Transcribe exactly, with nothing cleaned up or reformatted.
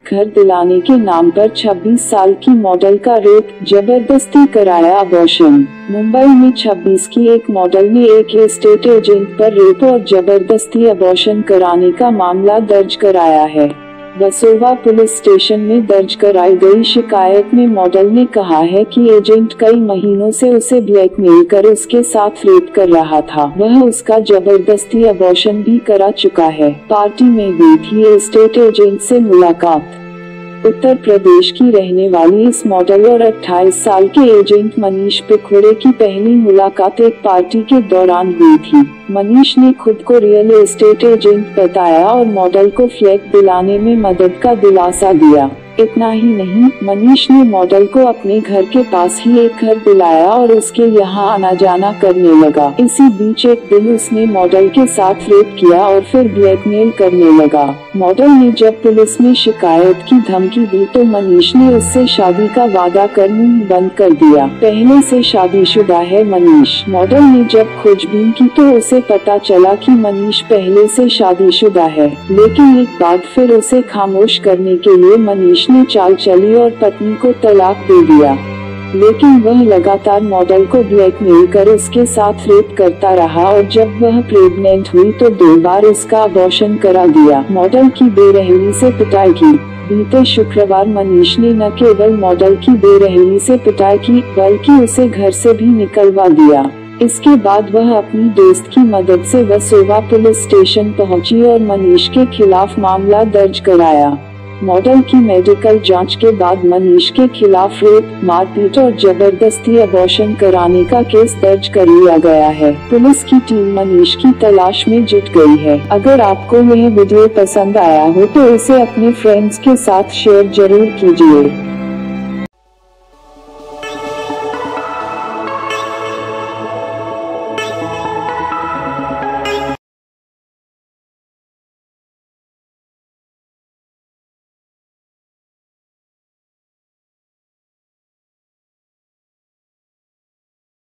घर दिलाने के नाम पर छब्बीस साल की मॉडल का रेप, जबरदस्ती कराया अबॉर्शन। मुंबई में छब्बीस की एक मॉडल ने एक एस्टेट एजेंट पर रेप और जबरदस्ती अबॉर्शन कराने का मामला दर्ज कराया है। वर्सोवा पुलिस स्टेशन में दर्ज कराई गई शिकायत में मॉडल ने कहा है कि एजेंट कई महीनों से उसे ब्लैकमेल कर उसके साथ रेप कर रहा था। वह उसका जबरदस्ती अबॉर्शन भी करा चुका है। पार्टी में हुई थी एस्टेट एजेंट से मुलाकात। उत्तर प्रदेश की रहने वाली इस मॉडल और अट्ठाईस साल के एजेंट मनीष पिकवड़े की पहली मुलाकात एक पार्टी के दौरान हुई थी। मनीष ने खुद को रियल एस्टेट एजेंट बताया और मॉडल को फ्लैट दिलाने में मदद का दिलासा दिया। इतना ही नहीं, मनीष ने मॉडल को अपने घर के पास ही एक घर दिलाया और उसके यहाँ आना जाना करने लगा। इसी बीच एक दिन उसने मॉडल के साथ रेप किया और फिर ब्लैकमेल करने लगा। मॉडल ने जब पुलिस में शिकायत की धमकी दी तो मनीष ने उससे शादी का वादा कर मुंह बंद कर दिया। पहले से शादीशुदा है मनीष। मॉडल ने जब खोजबीन की तो उसे पता चला कि मनीष पहले से शादीशुदा है, लेकिन एक बार फिर उसे खामोश करने के लिए मनीष ने चाल चली और पत्नी को तलाक दे दिया। लेकिन वह लगातार मॉडल को ब्लैकमेल कर उसके साथ रेप करता रहा और जब वह प्रेग्नेंट हुई तो दो बार उसका अबॉर्शन करा दिया। मॉडल की बेरहमी से पिटाई की। बीते शुक्रवार मनीष ने न केवल मॉडल की बेरहमी से पिटाई की बल्कि उसे घर से भी निकलवा दिया। इसके बाद वह अपनी दोस्त की मदद से वर्सोवा पुलिस स्टेशन पहुंची और मनीष के खिलाफ मामला दर्ज कराया। मॉडल की मेडिकल जांच के बाद मनीष के खिलाफ रेप, मारपीट और जबरदस्ती अबॉर्शन कराने का केस दर्ज कर लिया गया है। पुलिस की टीम मनीष की तलाश में जुट गई है। अगर आपको यह वीडियो पसंद आया हो तो इसे अपने फ्रेंड्स के साथ शेयर जरूर कीजिए।